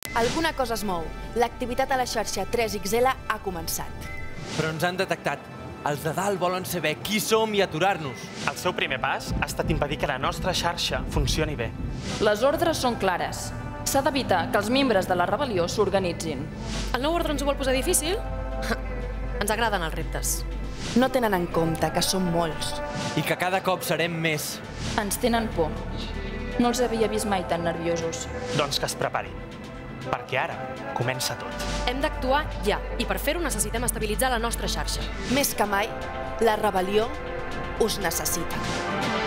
Alguna cosa es mou. L'activitat a la xarxa 3XL ha començat. Però ens han detectat. Els de dalt volen saber qui som i aturar-nos. El seu primer pas ha estat impedir que la nostra xarxa funcioni bé. Les ordres són clares. S'ha d'evitar que els membres de la rebel·lió s'organitzin. El nou ordre ens ho vol posar difícil? Ens agraden els reptes. No tenen en compte que som molts. I que cada cop serem més. Ens tenen por. No els havia vist mai tan nerviosos. Doncs que es preparin, perquè ara comença tot. Hem d'actuar ja, i per fer-ho necessitem estabilitzar la nostra xarxa. Més que mai, la rebel·lió us necessita.